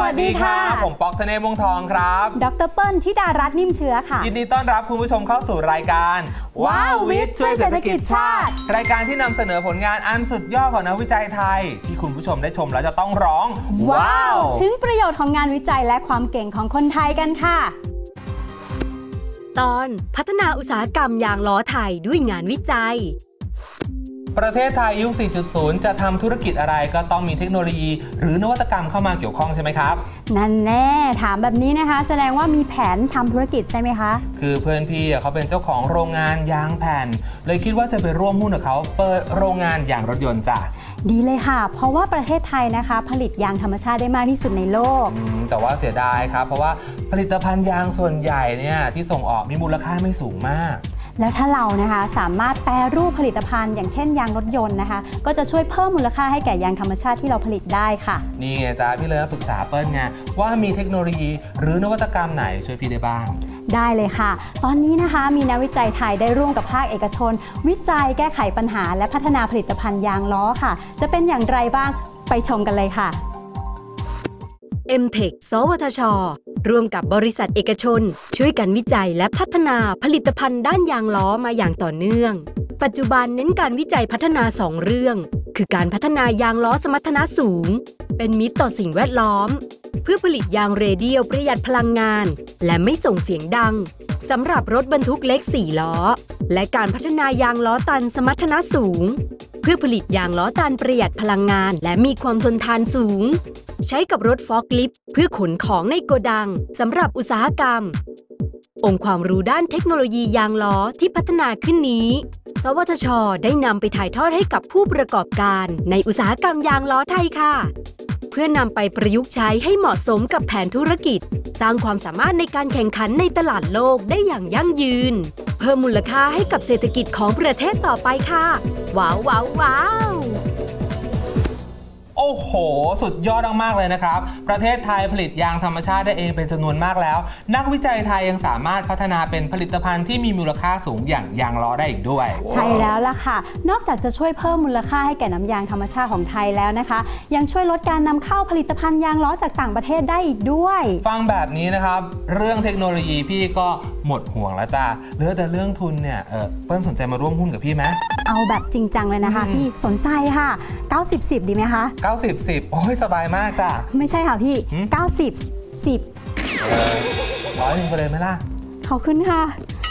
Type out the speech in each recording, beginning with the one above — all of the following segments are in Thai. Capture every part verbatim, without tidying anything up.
วัสดีค่ะผมป๊อกธเนศวงศ์ทองครับดร.เปิ้ลธิดารัตน์นิ่มเชื้อค่ะยินดีต้อนรับคุณผู้ชมเข้าสู่รายการว้าววิทย์ช่วยเศรษฐกิจชาติรายการที่นำเสนอผลงานอันสุดยอดของนักวิจัยไทยที่คุณผู้ชมได้ชมแล้วจะต้องร้องว้าวถึงประโยชน์ของงานวิจัยและความเก่งของคนไทยกันค่ะตอนพัฒนาอุตสาหกรรมยางล้อไทยด้วยงานวิจัยประเทศไทยยุค สี่จุดศูนย์ จะทำธุรกิจอะไรก็ต้องมีเทคโนโลยีหรือนวัตกรรมเข้ามาเกี่ยวข้องใช่ไหมครับนั่นแน่ถามแบบนี้นะคะแสดงว่ามีแผนทำธุรกิจใช่ไหมคะคือเพื่อนพี่เขาเป็นเจ้าของโรงงานยางแผ่นเลยคิดว่าจะไปร่วมหุ้นกับเขาเปิดโรงงานยางรถยนต์จ้ะดีเลยค่ะเพราะว่าประเทศไทยนะคะผลิตยางธรรมชาติได้มากที่สุดในโลกแต่ว่าเสียดายครับเพราะว่าผลิตภัณฑ์ยางส่วนใหญ่เนี่ยที่ส่งออกมีมูลค่าไม่สูงมากแล้วถ้าเรานะคะสามารถแปรรูปผลิตภัณฑ์อย่างเช่นยางรถยนต์นะคะก็จะช่วยเพิ่มมูลค่าให้แก่ยางธรรมชาติที่เราผลิตได้ค่ะนี่ไงจ๊ะพี่เลยมาปรึกษาเปิ้ลไงว่ามีเทคโนโลยีหรือนวัตกรรมไหนช่วยพี่ได้บ้างได้เลยค่ะตอนนี้นะคะมีนักวิจัยไทยได้ร่วมกับภาคเอกชนวิจัยแก้ไขปัญหาและพัฒนาผลิตภัณฑ์ยางล้อค่ะจะเป็นอย่างไรบ้างไปชมกันเลยค่ะเอ็ม เทค สวทช.ร่วมกับบริษัทเอกชนช่วยกันวิจัยและพัฒนาผลิตภัณฑ์ด้านยางล้อมาอย่างต่อเนื่องปัจจุบันเน้นการวิจัยพัฒนาสองเรื่องคือการพัฒนายางล้อสมรรถนะสูงเป็นมิตรต่อสิ่งแวดล้อมเพื่อผลิตยางเรเดียลประหยัดพลังงานและไม่ส่งเสียงดังสำหรับรถบรรทุกเล็กสี่ล้อและการพัฒนายางล้อตันสมรรถนะสูงเพื่อผลิตยางล้อตันประหยัดพลังงานและมีความทนทานสูงใช้กับรถฟอร์คลิฟต์เพื่อขนของในโกดังสำหรับอุตสาหกรรมองค์ความรู้ด้านเทคโนโลยียางล้อที่พัฒนาขึ้นนี้สวทช.ได้นำไปถ่ายทอดให้กับผู้ประกอบการในอุตสาหกรรมยางล้อไทยค่ะเพื่อนำไปประยุกต์ใช้ให้เหมาะสมกับแผนธุรกิจสร้างความสามารถในการแข่งขันในตลาดโลกได้อย่างยั่งยืนเพิ่มมูลค่าให้กับเศรษฐกิจของประเทศต่อไปค่ะว้าวว้าวว้าวโอ้โหสุดยอดมากๆเลยนะครับประเทศไทยผลิตยางธรรมชาติได้เองเป็นจำนวนมากแล้วนักวิจัยไทยยังสามารถพัฒนาเป็นผลิตภัณฑ์ที่มีมูลค่าสูงอย่างยางล้อได้อีกด้วยใช่แล้วล่ะค่ะนอกจากจะช่วยเพิ่มมูลค่าให้แก่น้ำยางธรรมชาติของไทยแล้วนะคะยังช่วยลดการนำเข้าผลิตภัณฑ์ยางล้อจากต่างประเทศได้อีกด้วยฟังแบบนี้นะครับเรื่องเทคโนโลยีพี่ก็หมดห่วงแล้วจ้าเหลือแต่เรื่องทุนเนี่ยเออเปิ้ลสนใจมาร่วมหุ้นกับพี่ไหมเอาแบบจริงจังเลยนะคะพี่สนใจค่ะเก้าสิบ สิบดีไหมคะเก้าสิบ สิบโอ้ยสบายมากจ้ะไม่ใช่ค่ะพี่เก้าสิบ สิบร้อยหนึ่งไปเลยไหมล่ะขอบคุณค่ะ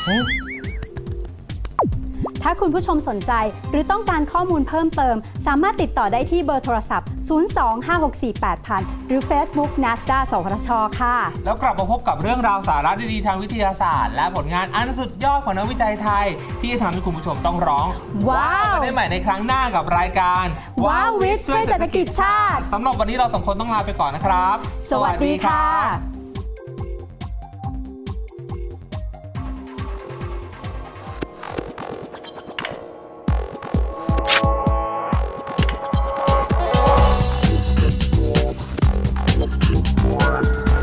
ถ้าคุณผู้ชมสนใจหรือต้องการข้อมูลเพิ่มเติมสามารถติดต่อได้ที่เบอร์โทรศัพท์ศูนย์ สอง ห้า หก สี่ แปด ศูนย์ ศูนย์ หรือ Facebook นาสดา สวทช.ค่ะแล้วกลับมาพบกับเรื่องราวสาระดีๆทางวิทยาศาสตร์และผลงานอันสุดยอดของนักวิจัยไทยที่จะทำให้คุณผู้ชมต้องร้องว้าวกันได้ใหม่ในครั้งหน้ากับรายการว้าววิทย์ช่วยเศรษฐกิจชาติสำหรับวันนี้เราสองคนต้องลาไปก่อนนะครับสวัสดีค่ะ What?